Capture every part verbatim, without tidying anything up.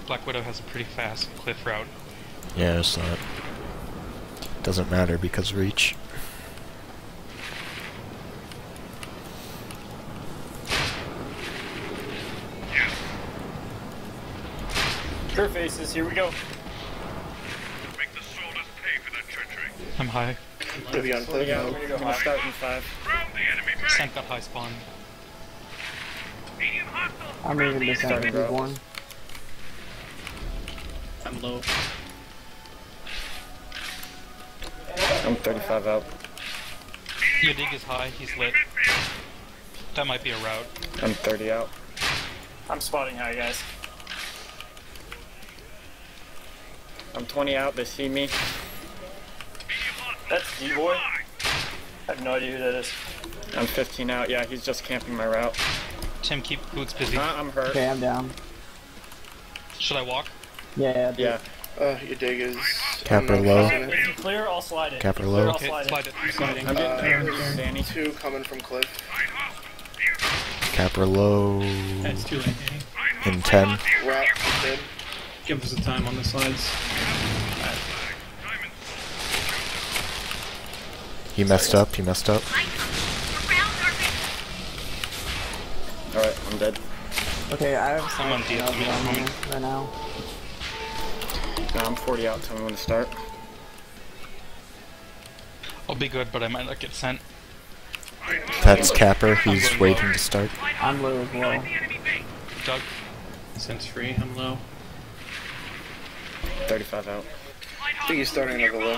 Black Widow has a pretty fast cliff route. Yeah, it's not. Doesn't matter because reach. Clear faces, here we go. Make the soldiers pay for that treachery. I'm high. Have you on cliff? Yeah, we're gonna go I'm gonna high. start in five. Round the enemy base. Sent got high spawn. Medium hostile. I'm moving to Starting center, row. one. I'm low. I'm thirty-five out. Yadig is high, he's lit. That might be a route. I'm thirty out. I'm spotting high, guys. I'm twenty out. They see me. That's D-Boy. I have no idea who that is. I'm fifteen out. Yeah, he's just camping my route. Tim, keep boots busy. Uh, I'm hurt. Okay, I'm down. Should I walk? Yeah, Yeah. Uh, your dig is... Capper I'm not low. pressing it. If you clear, I'll slide it. Capper If you clear, low. I'll Okay, slide slide it. it. Sliding. I'm Uh, getting there's there, Danny. two coming from cliff. Capper low. That's too late, Danny. In ten. Route dead. Give us the time on the slides. He messed up. He messed up. Alright, I'm dead. Okay, I have I'm on some D at the on moment. me right now. No, I'm forty out. Tell me when to start. I'll be good, but I might not get sent. That's Capper. He's waiting to start. I'm low as well. Doug, Sense free, I'm low. thirty-five out. I think he's starting another low.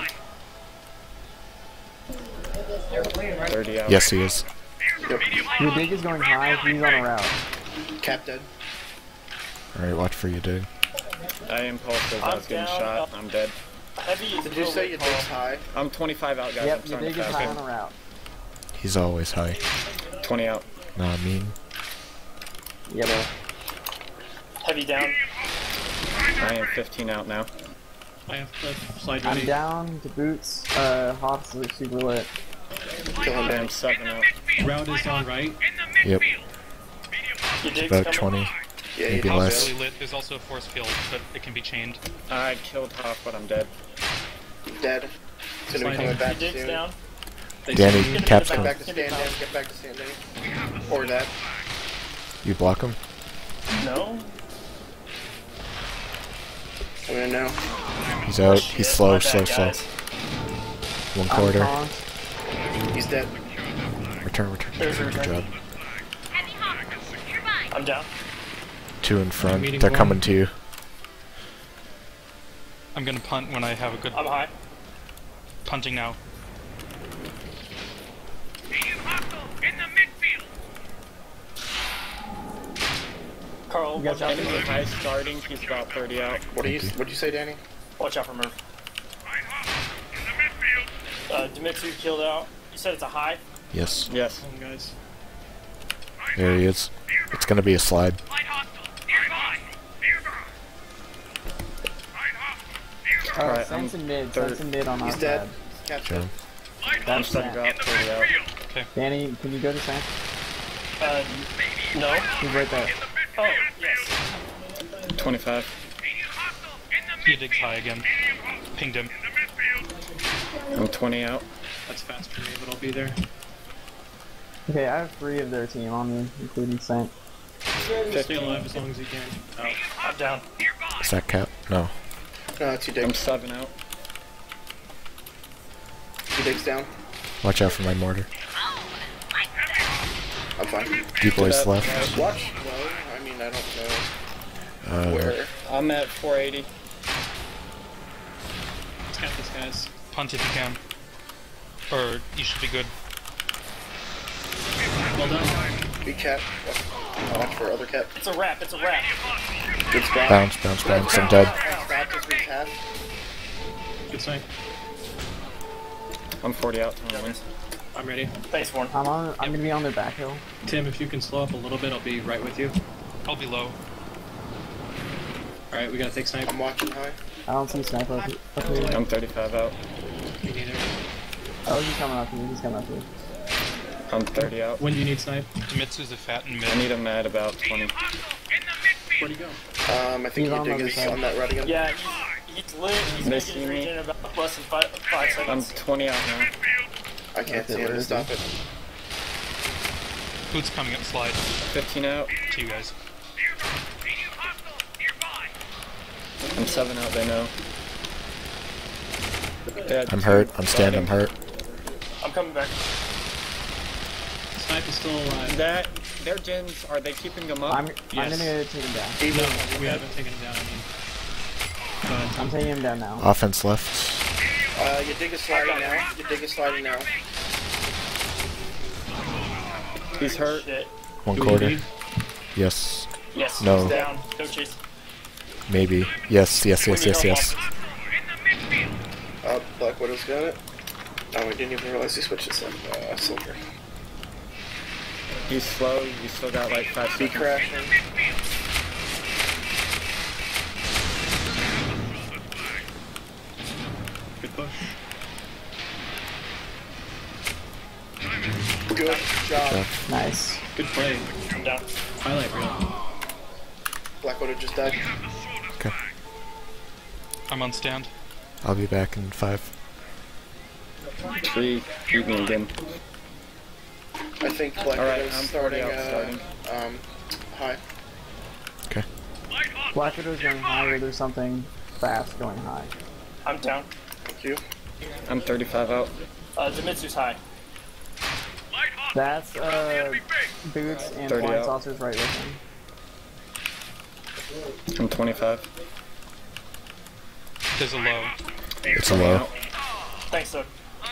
thirty out. Yes, he is. Yep. Your dig is going high, he's on a route. Cap dead. Alright, watch for you, dude. I impulsive. I I'm was getting down. shot. I'm dead. Heavy is Did you say your dig's high? I'm twenty-five out, guys. Yep, I'm your starting dig is to high on fast. a route. He's always high. twenty out. Nah, I mean. Yellow. Heavy down. I am fifteen out now. I have cliff. Slide I'm ready. down to boots. Uh, Hops is super lit. Kill him I down. am seven out. Route is on right. Yep. Your dig's About coming. twenty. Yeah, Maybe you less. really lit. There's also a force field, but it can be chained. I killed Hoff, but I'm dead. dead. It's gonna be coming Your back dig's soon. down. They Danny, see me. Cap's Get coming. back to stand down. Get back to stand down. Or that. You block him? No. I'm gonna know. He's out. Shit, He's slow, my slow, bad, slow. guys. One I'm quarter. conked. He's dead. Return, return. There's a Good return. job. I'm down. Two in front. Meeting They're one. coming to you. I'm gonna punt when I have a good I'm high. punting now. Medium hostile in the midfield. Carl, You guys watch out got for He's Murph. high starting. He's about thirty out. What do you? Thank you. What'd you say, Danny? Watch out for Murph. Light hostile in the midfield. Uh, Dimitri killed out. You said it's a high? Yes. Yes. Hold on, guys. There he is. It's gonna be a slide. Light hostile nearby. Nearby. Light hostile nearby. Uh, Alright, Sense I'm in mid, third. Sense in mid on our He's dead. side. Cap's Sure. dead. Light I'm That's starting to hostile go in out the thirty out. midfield. Danny, can you go to Sense? Uh, no. He's right there. Oh, yes. twenty-five. Medium hostile in the Yadig's high again. Pinged him. midfield. I'm twenty out. That's fast for me, but I'll be there. Okay, I have three of their team on me, including Sense. Stay fifteen. alive as long as you can. Oh. I'm down. Is that Cap? No. No, it's your I'm dig. seven out. Your dig's down. Watch out for my mortar. I'm fine. D-boys that, left. Watch low. I mean, I don't know Uh, where. I'm at four eighty. Let's get this, guys. Punt if you can. Or you should be good. Well done. Big cap. Watch for other cap. It's a wrap. It's a wrap. Good spot. bounce, bounce, bounce. I'm dead. Stop this week's half. Good sight. I'm forty out. Tell me when. I'm ready. Thanks, Warren. I'm on. I'm gonna be on their back hill. Tim, if you can slow up a little bit, I'll be right with you. I'll be low. Alright, we gotta take snipe. I'm watching high. I don't see sniper up, up here. I'm thirty-five out. Me neither. Oh, he's coming up here. He's coming up here. I'm thirty out. When do you need snipe? Dimitsu's a fat and mid. I need him at about twenty. Hostile in the midfield. Where'd he go? Um, I think He's on you dig the is other side. on that right again. Yeah, he's, he's lit. He's They making see his me. regen in about less than five, five I'm seconds. twenty out now. I can't Okay, see him where to is stop he? it. Who's coming up slide fifteen out. to you guys? I'm seven out, they know. Dead. I'm hurt. I'm stand. I'm hurt. I'm coming back. Snipe is still alive. That, their gens, are they keeping them up? I'm, I'm Yes. gonna take him down. No, we haven't taken him down. I mean, go ahead. I'm taking him down now. Offense left. Uh, you dig is sliding now. You dig is sliding now. He's hurt. Shit. One Do we quarter. leave? Yes. Yes, No. he's down. Go chase. Maybe. Yes. Yes. Yes. Yes. Yes. Uh, Black Widow's got it. Oh, we didn't even realize he switched to uh, silver. He's slow. You still got like five Be seconds. crashing. Good push. Good job. Nice. Good play. I'm down. Highlight reel. Black Widow just died. Okay. I'm on stand. I'll be back in five. Three. Beat me again. I think Black Alright, Widow's I'm forty starting, out uh, starting. um, high. Okay. Black Widow's going high, or there's something fast going high. I'm down. Thank you. I'm thirty-five out. Uh, Zemitsu's high. That's uh, Boots and thirty Flying out. Saucers right with him. I'm twenty-five. There's a low. It's a low. Thanks, Doug.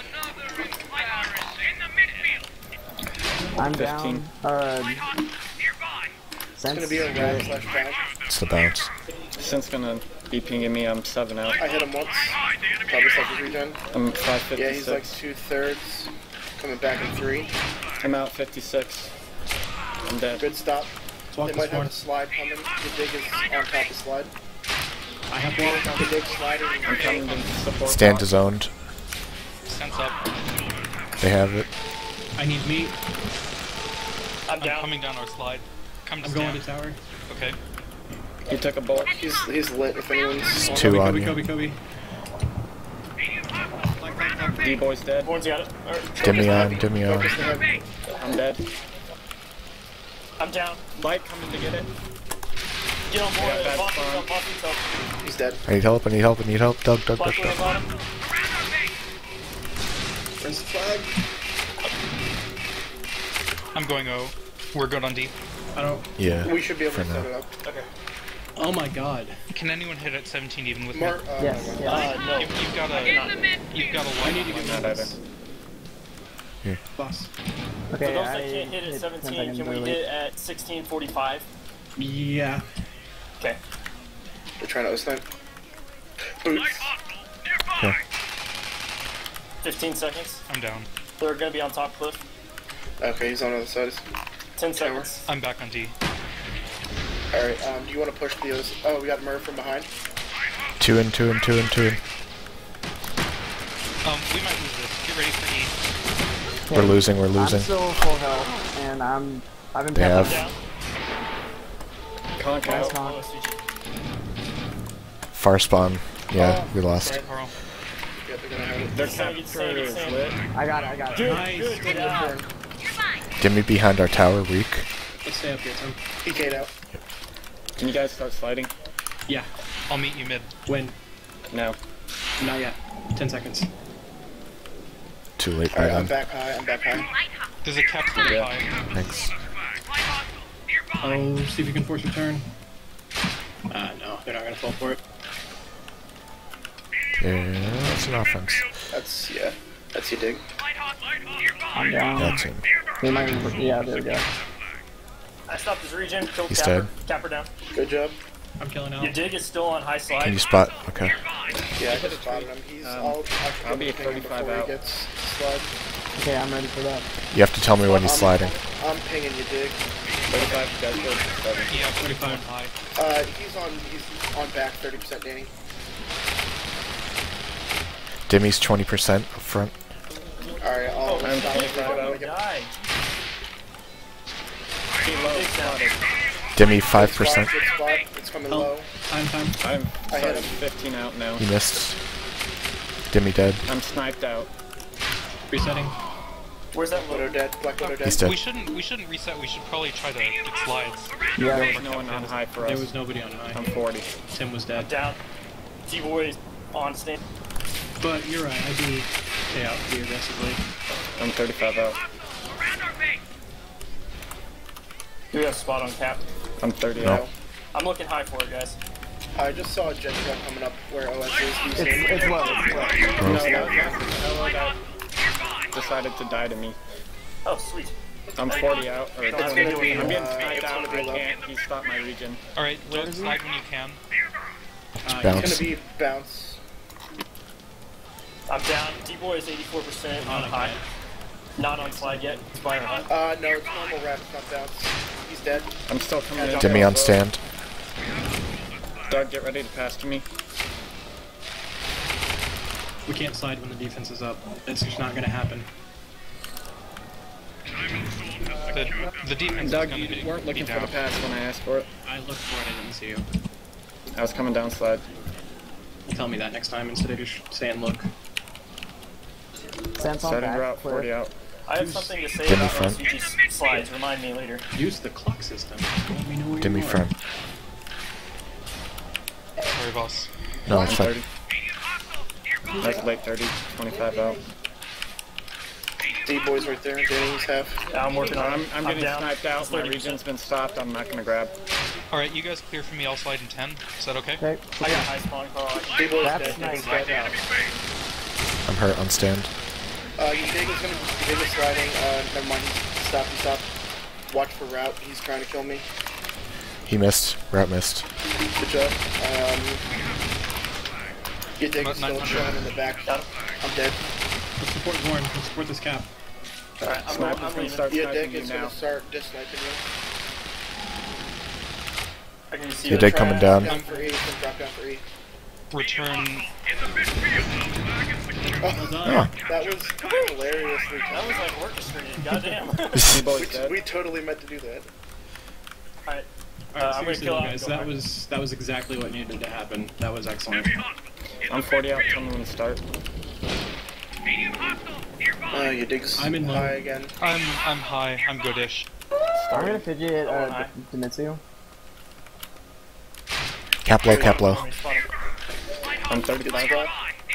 I'm fifteen. down. Uh, It's gonna be a rat slash bounce. It's the bounce. Since gonna be pinging me, I'm seven out. I hit him once. Probably second regen. I'm five Yeah, he's like fifty-six. two thirds. Coming back in three. I'm out fifty-six. I'm dead. Good stop. Let's walk They this might have one. a slide coming. The dig is on top of slide. I have one. The dig sliding. I'm coming to support. Stand box. is owned. Sense up. They have it. I need meat. I'm I'm down. coming down our slide. Come to I'm going stand. to tower. Okay. He took a bullet. He's, he's lit if anyone's on Two Kobe, on Kobe, you. Kobe, Kobe. D-boy's dead. Horns got it. Alright. Dimmy on. Dimmy on. Focus the head. I'm dead. I'm down. Light coming to get it. Get on board. Yeah, bad Boss spawn. yourself, boss yourself. He's dead. I need help. I need help. I need help. Doug. Doug. Doug. Black Widow Doug. bottom. Where's the flag? I'm going O. We're good on D. I don't. Yeah. We should be able For to set now. it up. Okay. Oh my god. Can anyone hit at seventeen even with Mark, me? uh, Yes, no, no. yes. Uh, no. You've, you've got a. You've got a I light. need to get Not my either. boss. Okay, For those I that can't hit at ten seventeen, seconds can we early. hit it at sixteen forty-five? Yeah. Okay. They're trying to O-snipe. Boots. Okay. fifteen seconds. I'm down. They're gonna be on top cliff. Okay, he's on the other side. ten seconds. I'm back on D. Alright, um, do you want to push the other s- Oh, we got Murph from behind. Two in. Two in. Two in. Two in. Um, we might lose this. Get ready for E. Okay, We're losing. We're losing. I'm still full health, and I'm. I've been They peppered. have. Down. Conk Nice out. con. Oh, S C G. Far spawn. Yeah, we lost. Sorry, Carl. Yeah, they're gonna have it. Their Get sand, get capture sand, get is sand. lit. I got it. I got it. Nice. Good, good job. Dimmy behind our tower. Weak. Let's stay up here, Tim. He K'd out. Can you guys start sliding? Yeah. I'll meet you mid. When? Now. Not yet. Ten seconds. Too late by Alright, I'm then. back high. I'm back high. There's a cap really Yeah. high. Thanks. Oh, see if you can force your turn. Ah, no. They're not gonna fall for it. Yeah, that's an offense. That's, yeah. That's your dig. I'm down. That's him. We might. Yeah, there we go. I stopped his regen, killed He's Capper. dead. Capper down. Good job. I'm killing out. Your dig is still on high slide. Can you spot? Okay. Yeah, I just spotted him. He's Um, all. I'll be at thirty-five before out. he gets slide. Okay, I'm ready for that. You have to tell me when he's I'm- sliding. I'm pinging you, dig. thirty-five, dead, good, seven. Yeah, forty-five. high. Uh, he's on. He's on back thirty percent, Danny. Dimmy's twenty percent up front. Alright, I'll Oh, I'm stop. twenty-five I'm gonna out. get- Die. He low, Dig's down. spotted. Demi five percent. Good spot. It's coming Oh. low. Time, time. I'm I hit sorry, him. fifteen out now. He missed. Demi dead. I'm sniped out. Resetting. Where's that Widow load? dead. Black Widow He's dead. dead. We shouldn't we shouldn't reset. We should probably try to get slides. Yeah, There was no one on high for There us. was nobody on high. I'm forty. Tim was I'm dead. down. D-Boy on stand. But you're right, I do stay out pretty aggressively. I'm thirty-five out. Do we have a spot on cap? I'm thirty No. out. I'm looking high for it, guys. I just saw a jet truck coming up where O S is. Do you it's, see him? it's low, it's low. No, that was Hello that decided to die to me. Oh, sweet. I'm forty out. Or It's twenty. gonna be, I'm getting uh, sniped it's out. gonna be I low. can't. He stopped my region. Alright, don't slide when you can. Uh, Bounce. It's gonna be bounce. I'm down. D-Boy is eighty-four percent on Oh, high. okay. Not on slide yet. It's by high. Uh, no, it's normal rat. It's not bounce. He's dead. I'm still coming in. Demi on stand. Doug, get ready to pass to me. We can't slide when the defense is up. It's just not gonna happen. The the defense Doug, is gonna you be, weren't looking be for the down. pass when I asked for it. I looked for it, I didn't see you. I was coming down slide. Tell me that next time instead of just saying look. Sense on Setting back. route, clear. forty out. I have something to say Demi about front. S U G slides. Remind me later. Use the clock system. Let me know where Demi you are. front. Sorry, boss. No, it's fine. thirty. That's late thirty. twenty-five out. D-Boy's right there. Demi's half. Yeah, I'm working on I'm, it. I'm getting down. sniped out. It's My thirty percent. region's been stopped. I'm not gonna grab. Alright, you guys clear for me. I'll slide in ten. Is that okay? Okay. I got high spawn, Carl. I- D-Boy's That's dead. nice. Demi's dead. I'm hurt on stand. Uh, your dig is gonna your dig is sliding. Uh, never mind. Stop. He stopped. Watch for route. He's trying to kill me. He missed. Route missed. Good job. Um, your dig About is still nine hundred. chilling in the back. Got him. I'm dead. Let's support Zorn. Let's support this cap. Alright, I'm, Sniper's I'm gonna leaving. start Your sniping dig you is now. gonna start dis-sniping you. I can see Your it. dig coming down. Drop down for E. He's gonna drop down for E. Return. Well done. Oh, That was hilariously That was like orchestrated. Goddamn. D-Boy's we, dead. we totally meant to do that. Alright. Uh, Alright, I'm gonna seriously kill though, out and guys, go that hard. was that was exactly what needed to happen. That was excellent. I'm forty out. Tell me when to start. Uh, your dig's I'm in low. high again. I'm I'm high. I'm goodish. I'm gonna fidget Oh, uh, hi. Demitsu. cap low, cap low. Let me spot him. I'm Good thirty-five spot. out.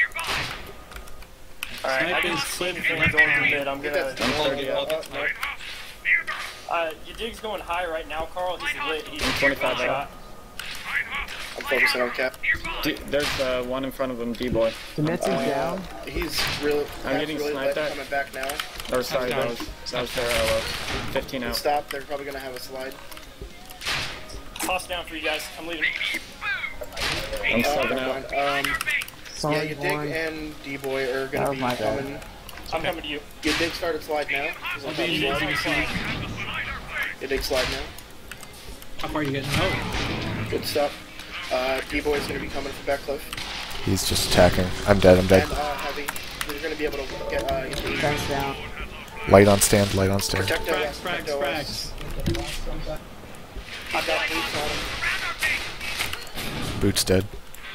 Alright, I Snipe can is see clip anything left going through behind. mid. I'm Get gonna. that I'm I'll- thirty I'll out. get sniped. Uh, your dig's going high right now, Carl. He's lit. He's I'm twenty-five shot. out. I'm focusing on cap. D- there's uh, one in front of him. D-Boy. Demitsu's Uh, down. He's really, I'm Cap's getting really sniped lit, at. coming back now. Or sorry, down. that was that was their L O. fifteen out. Stop. They're probably gonna have a slide. Toss down for you guys. I'm leaving. I'm Uh, seven never out. mind. Um, yeah, Someone's your dig one. and D-Boy are That gonna was be my bad. coming. I'm coming to you. Your dig started slide now. He's on I'll top be of in slide. the Your dig slide now. How far are you getting? Oh, Good stuff. Uh, D-Boy's gonna be coming from back cliff. He's just attacking. I'm dead, I'm dead. And uh, heavy. You're gonna be able to get uh, your dig. Fence down. Light on stand, light on stand. Protect frags, O S. frags, Protect O S. frags. I've got boots on him. Boots dead.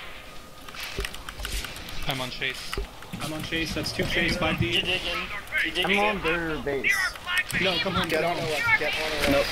I'm on chase. I'm on chase. That's two chase, five You D. dig in. You dig I'm in. on their base. No, come home. Get come on O home. S. Get on O S. Nope.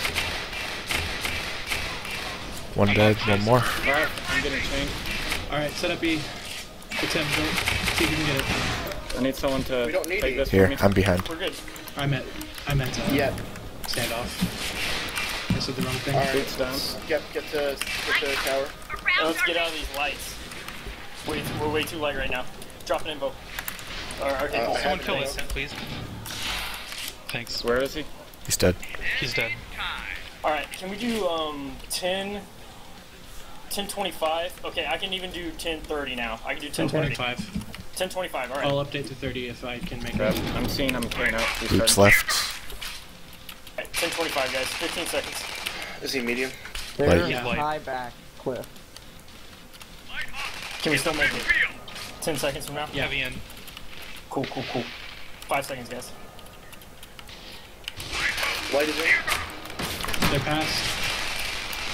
One dead, one more. Alright, I'm getting chained. Alright, set up E. It's him. Go. See if you can get it. I need someone to We don't need take E. this for Here, me. I'm behind. We're good. I meant. I meant uh, Yeah. standoff. I said the wrong thing. Alright. Boots down. Get get to get to tower. Now let's get out of these lights. Wait, we're way too light right now. Drop an info. Alright, okay, Uh, cool. I Someone have kill it. Instant, please. Thanks. Where is he? He's dead. He's dead. Alright, can we do um ten ten twenty-five? Okay, I can even do ten thirty now. I can do ten ten twenty. twenty-five. ten twenty-five, alright. I'll update to thirty if I can make Grab. it. I'm seeing I'm clearing out. He's Boots starting. left. Alright, ten twenty-five, guys. fifteen seconds. Is he medium? They're Light. Yeah. high back cliff. Can we still make it? ten seconds from now? Yeah. Heavy in. Cool, cool, cool. Five seconds, guys. Light is in. They're past.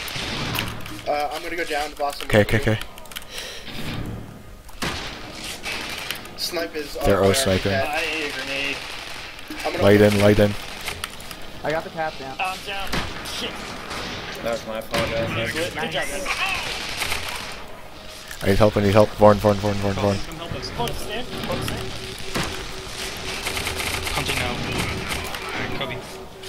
Uh, I'm gonna go down to Boston. Okay, okay, okay. Snipe is. They're on O fire. sniping. I ate a grenade. I'm gonna Light in, light in. I got the cap down. I'm down. Shit. That was my fault, guys. Good, good job, guys. I need help, I need help. Vorn, Vorn, Vorn, Vorn, Vorn. Come help us. Hold stand. Hold stand. Hunting now. Kobe.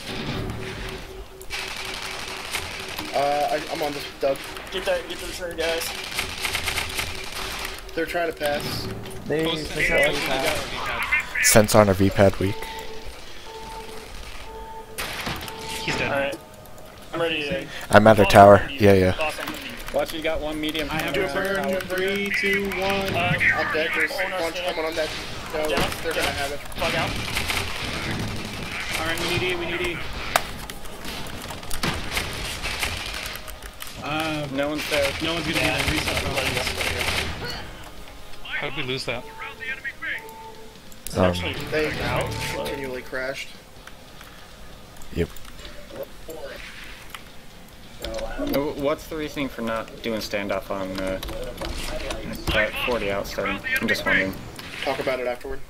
Uh, I, I'm on this dub. Get that. Get the return, guys. They're trying to pass. They, Post they we got got the we cap. got our V-pad. Sense on our V-pad weak. He's dead. All right. I'm ready to. I'm at our tower. Yeah, yeah. Awesome. Watch, you got one medium. I have coming a around. turn. Three, two, one. Uh, I'm dead. There's Oh, no, one stand. coming on that. No, Down, they're gonna down. have it. Plug out. Alright, we need E, we need E. Uh, No one's there. no one's gonna be there. Reset. Let it go. Let it go. How did we lose that? Around the enemy base. Um, Actually, They out. continually crashed. yep. Uh, What's the reasoning for not doing standoff on uh, that forty out starting? I'm just wondering. Talk about it afterward.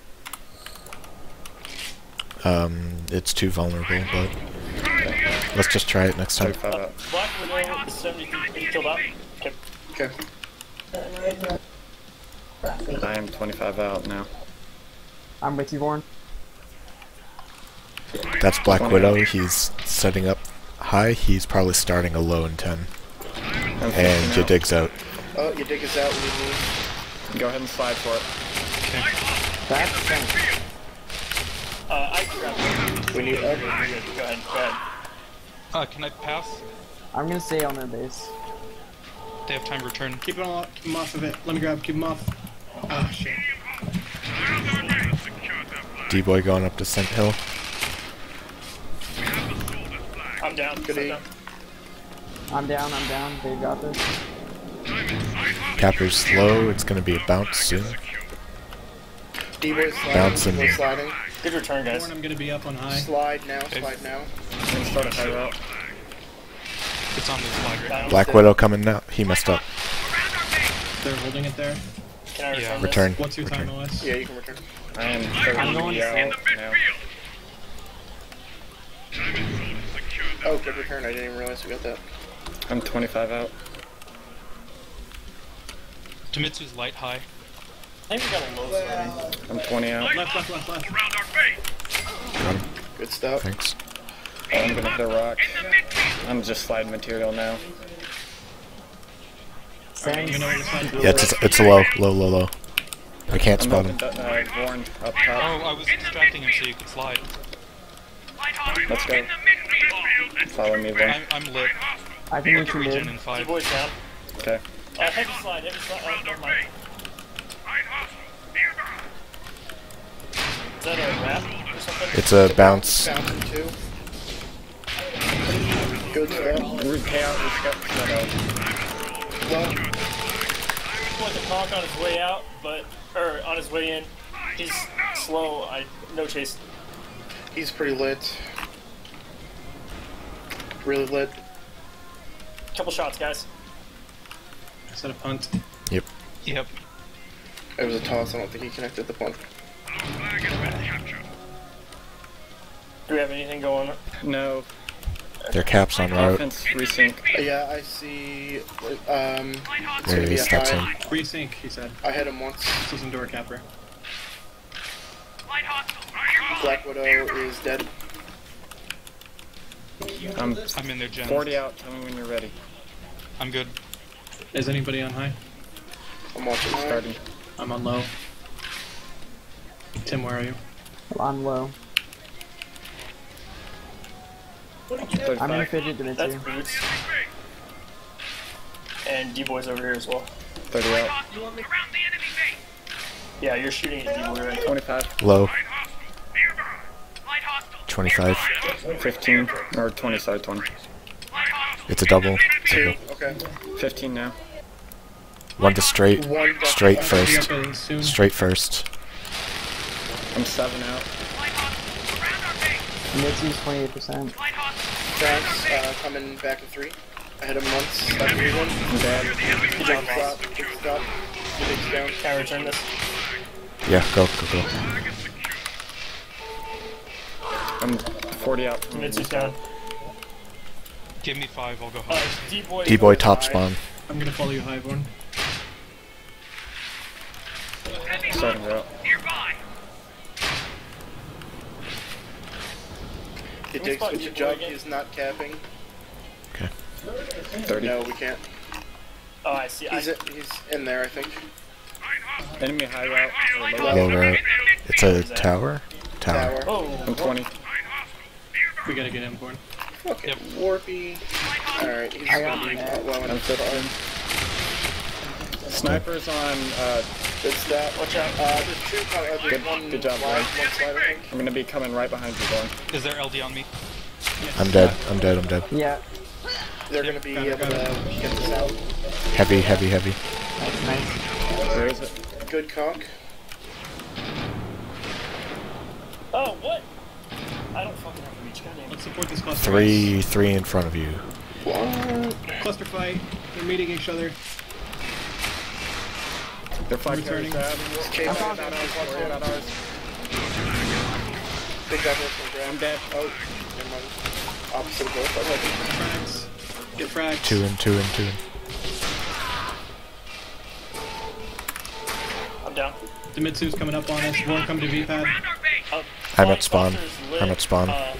Um, it's too vulnerable, but let's just try it next time. thirty-five out. Black Widow is seventy-three killed out. Okay. Okay. I am twenty-five out now. I'm with you, Vorn. That's Black Widow. He's setting up high. He's probably starting a low in ten. I'm And fifteen your out. dig's out. Oh, you dig us out. We move. Go ahead and slide for it. That's Sense. Uh, I grabbed it. We need. Go Uh, ahead. Go ahead. Uh, can I pass? I'm gonna stay on their base. They have time to return. Keep it all, keep them off of it. Let me grab, keep them off. Oh shit. D-Boy going up to Scent Hill. I'm down. Good I'm eight. down. I'm down, I'm down. They got this. Capper's slow. It's gonna be a bounce soon. D-boy sliding. Bouncing. D-boy sliding. Good return, guys. Born, I'm gonna be up on high. Slide now. Slide now. And start a high route. It's on the flag right now. Black Widow coming now. He messed up. They're holding it there. Can I return Yeah. this? Return. What's your Return. time, O S? Yeah, you can return. I am I'm going thirty to out now. Oh, good return. I didn't even realize we got that. I'm twenty-five out. Tamitsu's light high. I think we got a low already. I'm twenty out. Left, left, left, left. Around our base. Got him. Good stuff. Thanks. I'm gonna hit a rock. I'm just sliding material now. Sense. You know where to slide. Yeah, it's it's a low, low, low, low. I can't I'm spot open, him. uh, Vorn up Oh, top. I was distracting him so you could slide. Let's go. Follow me, Vorn. I'm, I'm lit. I can reach you Regen mid. in five. D-boy's down. Okay. Uh, heavy slide. Heavy slide. Oh, never mind. Is that a wrap or something? It's a bounce. Bouncing two. Good stuff. Root payout, we got shut out. Well, Like a conk on his way out, but or on his way in. He's slow. I no chase. he's pretty lit. Really lit. Couple shots, guys. Set a punt. Yep. Yep. It was a toss. I don't think he connected the punt. Do we have anything going? No. Their cap's on route. Offense, resync. Yeah, I see. Um, it's There gonna he be a steps in. high. Resync, he said. I hit him once. This isn't door capper. Black Widow is dead. I'm I'm in their gens. forty out. Tell me when you're ready. I'm good. Is anybody on high? I'm watching high. Starting. I'm on low. Tim, where are you? I'm low. I'm in thirty-five. fidget That's Dimitri. boots. And D-boy's over here as well. thirty out. Yeah, you're shooting at D-boy right. twenty-five. Low. twenty-five. fifteen. Or twenty, sorry, twenty. It's a double. Two. Okay. fifteen now. One to straight. One. Straight Be first. up in soon. Straight first. I'm seven out. Dimitri's twenty-eight percent. Tracks, uh, coming back in three. I hit him once. Stop moving. I'm dead. Good job, Stop. boss. Big stop. Big down. Can I return this? Yeah, go, go, go. I'm forty out. Mitsu's down. Give me five, I'll go Uh, high. D-boy. D-boy top spawn. I'm gonna follow you, Highborn. Starting route. He we takes spot switch a D-boy jug. again? He's not capping. Okay. thirty. No, we can't. Oh, I see. I, He's in, he's in there, I think. Enemy high route. Or low Low route. route. It's a tower? Tower. Tower. oh, I'm twenty. We gotta get him, Born. Okay. Yep. Warpy. Alright, he's I got gonna be him. uh, well in I'm the far. fifteen. Snipers on, uh, Good stat. watch out. Uh, there's two. Uh, there's Good- one good job, slide, Ryan. one slide, I think. I'm gonna be coming right behind you, Born. Is there L D on me? I'm dead, I'm dead, I'm dead. Yeah, They're gonna be Got it, able got to get this out. Heavy, heavy, heavy. that's nice. Where is it? Good conk. Oh, what? I don't fucking have reach. Goddamn. Let's support this cluster. Three, three in front of you. What? Cluster fight. They're meeting each other. They're five Returning. carries bad. Came Not out. ours, not ours, not ours. Big double from Graham. I'm dead. Oh, never mind. Opposite of both. I like Frags. Get frags. Two in, two in, two in. I'm down. Demitsu's coming up on us. Won't come to V pad. Uh, I'm at Flying spawn. Saucer's lit. I'm at spawn. Uh,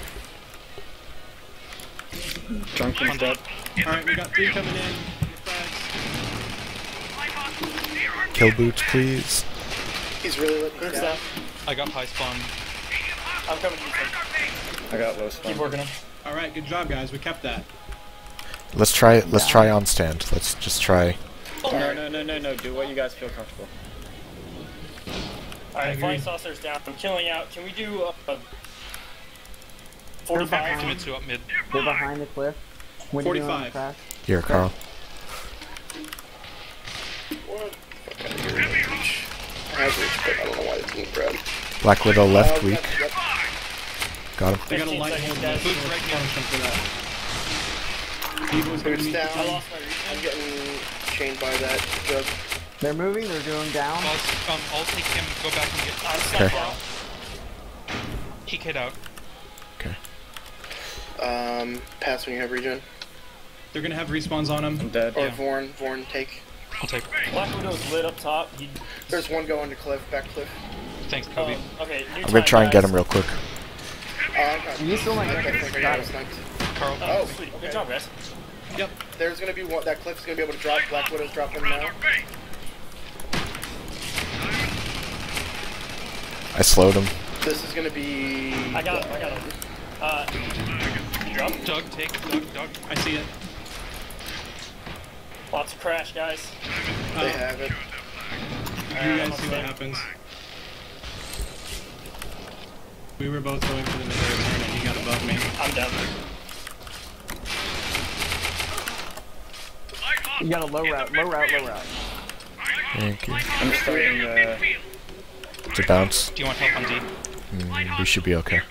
Drunken's dead. Alright, we got three coming in. Get frags. Kill boots, please. it. He's really lit. good Yeah. stuff. I got high spawn. I'm coming to you. I got low Keep spawn. working him. Alright, good job, guys. We kept that. Let's try, let's try on stand. Let's just try. No, no, no, no, no. Do what you guys feel comfortable. Alright, agree. Flying Saucer's down. I'm killing out. Can we do uh, a forty-five? Demitsu up mid. They're behind the cliff. What are you doing on the forty-five. crash? Here, Carl. What? Fuck out of here. Reach. I have reach, but I don't know why they didn't grab. Black Widow left Uh, weak. yep. Got him. They got a fifteen light seconds, hold. guys. Boots right punish them for that. Evil's gonna Boots meet down. I lost my reach. I'm getting chained by that jug. They're moving, they're going down. Boss, um, I'll take him, go back and get I'm stuck Okay. out. He kid out. Okay. Um, pass when you have regen. They're gonna have respawns on I'm them. dead. Or Yeah. Vorn. Vorn, take. I'll take. Black Widow's lit up top. He, There's one going to cliff, back cliff. Thanks, Kobe. um, okay, new I'm gonna time, try and get guys. him real quick. Oh, okay. You still might I get think I it. got Got it it. sniped. Carl. Oh, Oh, sweet. okay. Good job, guys. Yep. There's gonna be one. That cliff's gonna be able to drop. Black Widow's dropping now. I slowed him. This is gonna be. I got him. I got him. Uh, drop. Doug, take. Doug, Doug. I see it. Lots of crash, guys. Uh, They have it. you Alright, guys see what happens. We were both going for the middle turn and he got above me. I'm down. You got a low route, low route, low route. Thank you. I'm starting, uh, To bounce. Do you want help on D? Mm, we should be okay.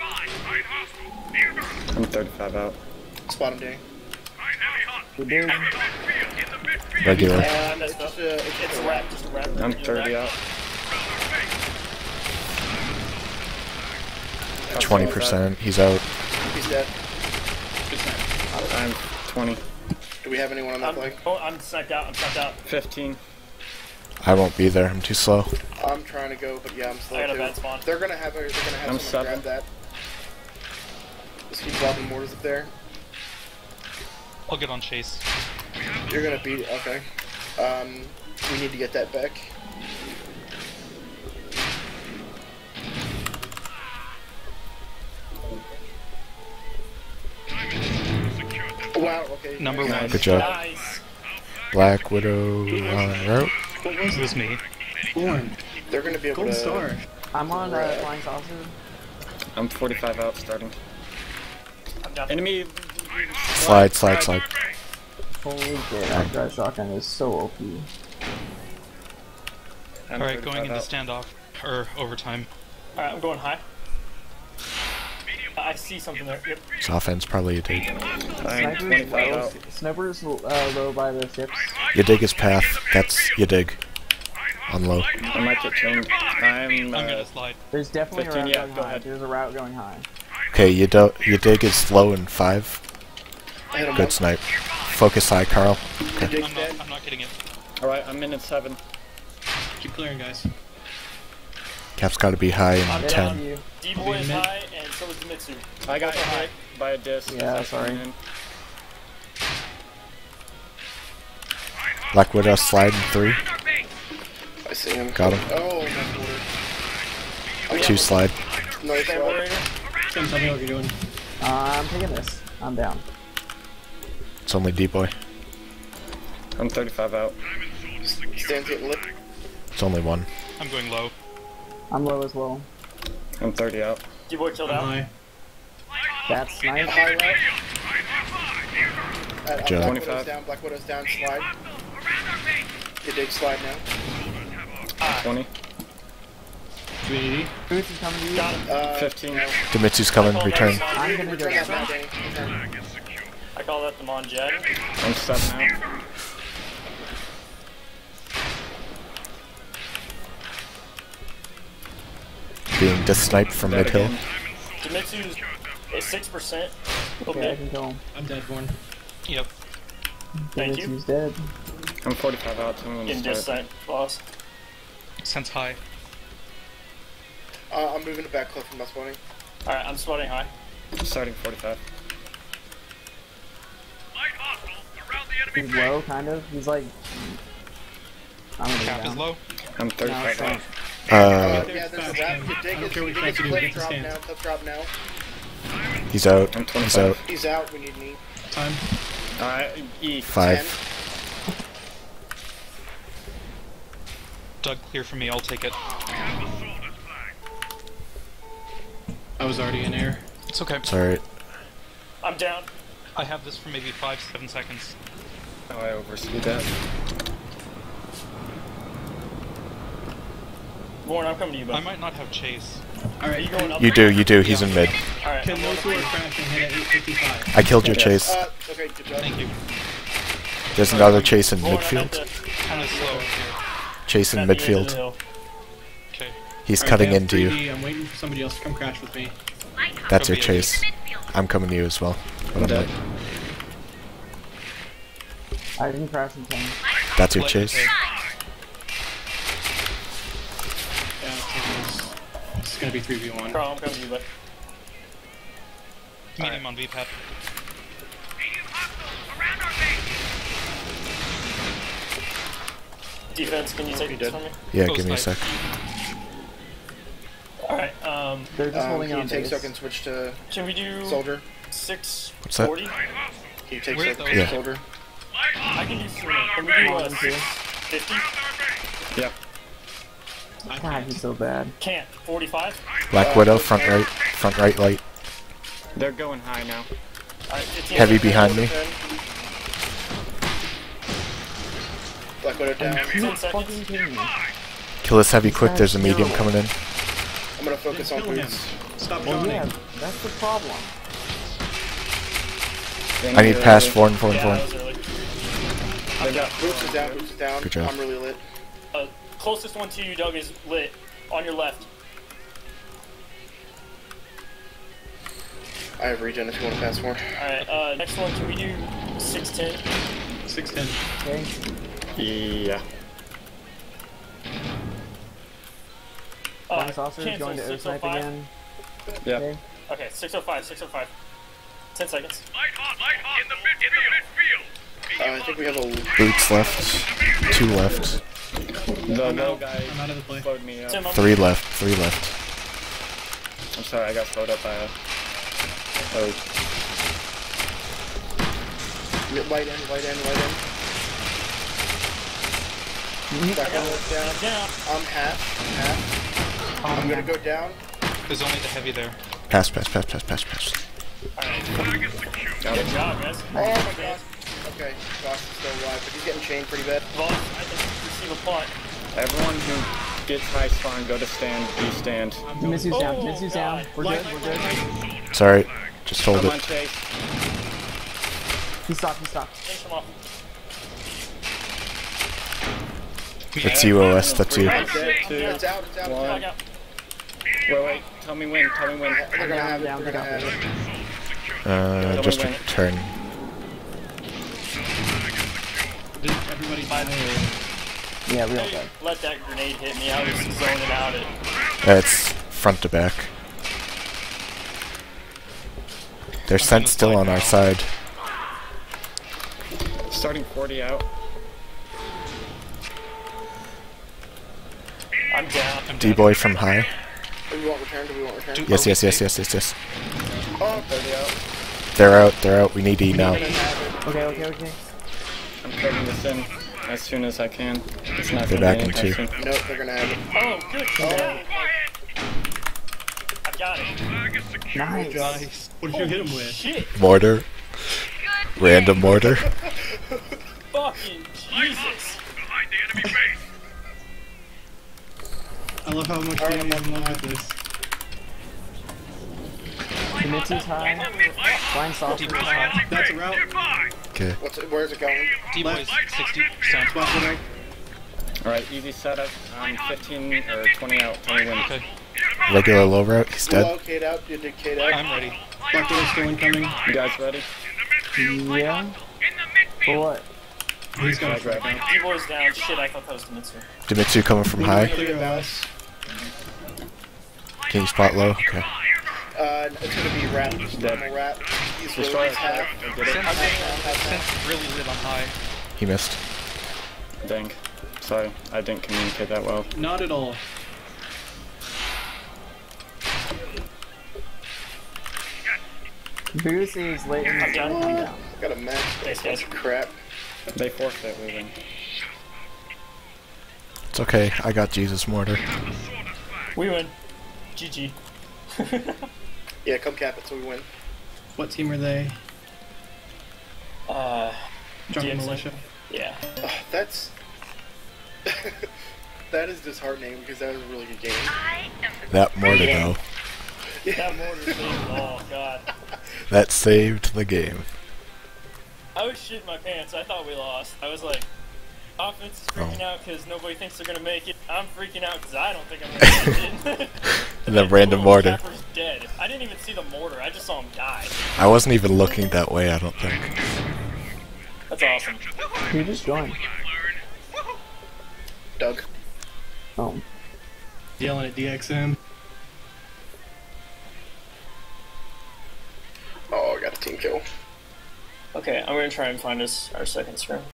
I'm thirty-five out. Spot him, Danny. We did. Regular. Yeah, I messed up. Just, uh, it's, It's a wrap. Just a wrap. I'm You're thirty back. out. twenty percent. He's out. He's dead. Good time. I'm twenty. Do we have anyone on that I'm, flag? oh, I'm sniped out. I'm sniped out. fifteen. I won't be there. I'm too slow. I'm trying to go, but yeah, I'm slow I got a too. bad spawn. They're gonna have a, they're gonna have I'm someone seven. grab that. Just keep dropping mortars up there. I'll get on Chase. You're gonna beat. Okay. Um, we need to get that back. Wow. Okay. Number nice. one. Good job. Nice. Black Widow on route. What was It was me. Born? They're gonna be able Gold to. star. I'm on uh, Right. Flying Saucer. I'm forty-five out starting. I'm down. Enemy. Slide, slide, slide. Holy shit, that drive shotgun is so O P. I'm Alright, going thirty-five into out. standoff. Or overtime. Alright, I'm going high. I I see something there. Yep. His offense probably a dig. I'm Sniper's twenty-five low. out. Sniper's uh, low by the ships. You dig his path. That's you dig. On low. I might get chained. I'm, I'm uh, gonna slide. There's definitely a fifteen, route yeah, going go high. ahead. There's a route going high. Okay, you do you dig is low in five. I hit him Good once. snipe. Focus high, Carl. The dig's I'm dead. not, I'm not getting it. alright, I'm in at seven. Keep clearing, guys. Cap's got to be high I'm in Get down. ten. to you. D-boy is Mid. high, and so is Mitsu. I got Both are high. hit by a disc. Yeah, as I sorry. came in. Black Widow slide in three. I see him. Got him. Oh, nice order. Two slide. Nice Okay, shot. warrior. Tim, tell me what you're doing. Uh, I'm taking this. I'm down. It's only D-boy. I'm thirty-five out. Stands getting lit. It's only one. I'm going low. I'm low as well. I'm thirty out. D-boy killed I'm out. high. That's snipe. High route. Uh, uh, Joe. Black twenty-five. Widow's down. Black Widow's down. Slide. The dig slide now. twenty. Do we need E? Boots is coming to you. Uh, fifteen. no. Dimitsu's coming. Return. I'm gonna go Return that now, down. Danny. Return. I call that the Monjet. I'm seven out. Being dis-sniped from Dead mid-hill. again. Dimitsu's is six percent. Okay, I can kill him. I'm dead, Born. Yep. Thank you. He's dead. I'm forty-five out. So I'm Getting gonna just start. sent, boss. Sense high. Uh, I'm moving to back cliff from my spawning. Alright, I'm spotting high. Starting forty-five. Light hostile around the enemy He's low, kind of. He's like. I'm gonna Cap go is down. low. I'm No, thirty-five it's out. fine. Uh, Uh, yeah, there's a fast wrap. game. The I dig don't is, care what the you dig guys is do, cliff get the drop stand. now. Cliff drop now. he's out. I'm He's twenty-five. out. He's out. We need knee. Time. Alright, E. Five. Doug, clear for me. I'll take it. I was already in air. It's okay. It's alright. I'm down. I have this for maybe five, seven seconds. Oh, I overspeed that. Warren, I'm coming to you, I bud. might not have chase. Are you Alright, going up? You do, you do. He's in mid. Alright, can I'm those who going are up. crashing hit at eight fifty-five? I killed your Yes. chase. Uh, okay, good job. Thank you. There's another chase in Warren, I'm at midfield. the- Kind of slow here. Chase in at the end of the midfield. hill. Okay. He's Alright, cutting they have into three you. D. I'm waiting for somebody else to come crash with me. That's your Could be a chase. I'm coming to you as well. But I'm Dead. late. I didn't crash in ten. That's your Let- chase. okay. Yeah, so it's, it's gonna be three v one. Carl, I'm coming to you, bud. Meet him on V PAP. Defense, can you take this from me? Yeah, Go give me a snipe. sec. Alright, um, They're just Um, holding can you on take base. so I can switch to can we do soldier? six What's that? forty? Can you take Where's so those? to Yeah. soldier? I can do three. Can we do uh, six fifty? Yep. I God, can't. he's so bad. Can't. forty-five? Black Widow, front right. Front right light. They're going high now. Alright, fifteen. Heavy behind me. Black Widow down. Are you Ten seconds. fucking kidding me? Kill this heavy quick. There's a medium coming in. I'm gonna focus on Kill him. boots. Stop Well, yawning. yeah, that's the problem. I need pass four and four and Yeah, four. that was early. They got Boots is down. Boots is down. Good job. I'm really lit. Uh, closest one to you, Doug, is lit. On your left. I have regen if you want to pass more. Alright, uh, next one, can we do six ten? six ten. Okay. Yeah. Uh, Flying saucer is cancel going to air six oh snipe five. again. Yep. Okay. Okay, six oh five, six oh five. ten seconds. Light hot, light hot in the midfield. Uh, I think we have a. Boots left. Two left. The I'm low out. guy I'm out of the play. slowed me up. Tim, I'm Three left. Three left. I'm sorry, I got slowed up by a... Oh, Light in, light in, light in. Black Widow's down. down. I'm half. Half. I'm gonna go down. There's only the heavy there. Pass, pass, pass, pass, pass, pass. Alright, got good it. job, guys. Oh my god. Okay, Josh is still alive, but he's getting chained pretty bad. Boss, I think you receive a punt. Everyone who Get high spawn, go to stand, you stand. Mitsu's down. Oh, Mitsu's down. God. We're Light, good. light, We're good. light, light. Sorry. Just hold Come on, it. Chase. He stopped. He stopped. Finish him off. It's you, O S. That's you. Dead, two, It's out, it's out. one. Back out. Wait, wait. Tell me when. Tell me when. They're gonna have it, Down, they're down, gonna have it. Uh, just a turn. Did everybody die? Yeah, we all Hey, dead. let that grenade hit me. I was zoning out it. That's front to back. There's scent still on our side. Starting forty out. I'm down. I'm dead. D-boy from high. Do we want return? Do we want return? Yes, yes, yes, yes, yes, yes. Oh, thirty out. They're out. They're out. We need E now. Okay, okay, okay. I'm putting this in as soon as I can. It's not They're gonna back be in two. anytime soon. nope, they're gonna have it. Oh, good. Oh. I've got it. Nice. Nice. What did you hit him with? Shit. Mortar. Random mortar. Fucking Jesus. Behind the enemy base. I love how much Danny is in love with this. Mitsu's high. Blind saucer is high. That's a route. Nearby. Okay. What's it, where's it going? D-boy's sixty percent. Spot the right. Alright, easy setup. I'm fifteen or twenty out. Tell me when. Okay, Regular low route. He's dead. Hello, Kate out. You did Kate out. I'm ready. Black Widow's still incoming. You guys ready? Yeah. For what? He's got a Flag strike right out. D-boy's down. Shit, I thought that was Mitsu. Dimitsu coming from high. Clear of us. Can you spot low? Okay. Uh, it's gonna be rat. Just normal rat. He's Destroy really it. half. I did it. Sent's really lit on high. He missed. Dang. Sorry, I didn't communicate that well. Not at all. Boost is late in the I'm down. I'm down. Got a match. Thanks, That's guys. crap. They forfeit, we win. It's okay. I got Jesus mortar. We win. G G. Yeah, come cap it so we win. What team are they? Uh, Drunken D M C. Militia. yeah. Oh, that's... that is disheartening because that was a really good game. That mortar though. That mortar thing. Oh, God. That saved the game. I was shitting my pants. I thought we lost. I was like, offense is freaking Oh. out because nobody thinks they're going to make it. I'm freaking out because I don't think I'm going to make it. And then random mortar. Capper's dead. I didn't even see the mortar. I just saw him die. I wasn't even looking that way, I don't think. That's awesome. Who just joined? Doug. Oh. Yelling at D X M. Oh, I got a team kill. Okay, I'm going to try and find us our second scrim.